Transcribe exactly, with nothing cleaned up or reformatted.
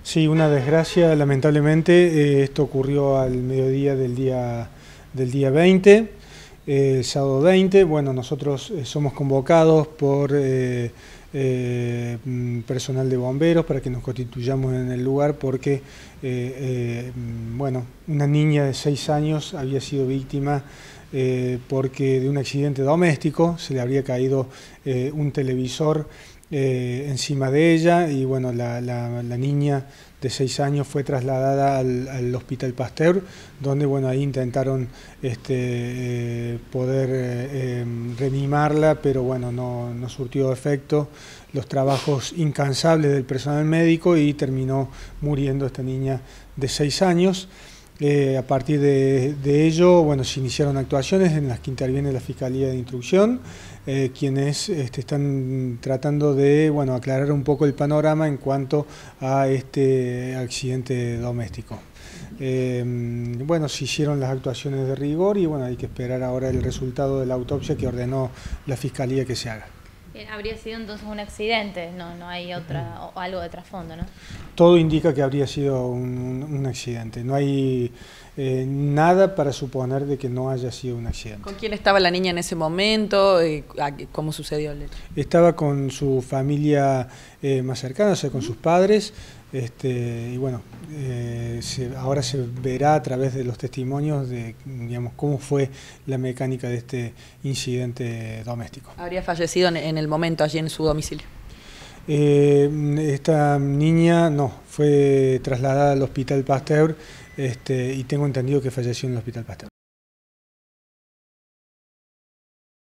Sí, una desgracia, lamentablemente. Eh, esto ocurrió al mediodía del día, del día veinte, eh, sábado veinte. Bueno, nosotros eh, somos convocados por eh, eh, personal de bomberos para que nos constituyamos en el lugar porque, eh, eh, bueno, una niña de seis años había sido víctima eh, porque de un accidente doméstico. Se le habría caído eh, un televisor Eh, encima de ella y bueno, la, la, la niña de seis años fue trasladada al, al Hospital Pasteur, donde bueno, ahí intentaron este, eh, poder eh, reanimarla, pero bueno, no, no surtió efecto los trabajos incansables del personal médico y terminó muriendo esta niña de seis años. Eh, a partir de, de ello, bueno, se iniciaron actuaciones en las que interviene la Fiscalía de Instrucción, eh, quienes este, están tratando de bueno, aclarar un poco el panorama en cuanto a este accidente doméstico. Eh, bueno, se hicieron las actuaciones de rigor y bueno, hay que esperar ahora el resultado de la autopsia que ordenó la Fiscalía que se haga. Habría sido entonces un accidente, no, no hay otra, o algo de trasfondo, ¿no? Todo indica que habría sido un, un accidente. No hay eh, nada para suponer de que no haya sido un accidente. ¿Con quién estaba la niña en ese momento? ¿Cómo sucedió el hecho? Estaba con su familia eh, más cercana, o sea, con sus padres. Este, y bueno, eh, se, ahora se verá a través de los testimonios de, digamos, cómo fue la mecánica de este incidente doméstico. ¿Habría fallecido en el momento allí en su domicilio? Eh, esta niña no, fue trasladada al Hospital Pasteur este, y tengo entendido que falleció en el Hospital Pasteur.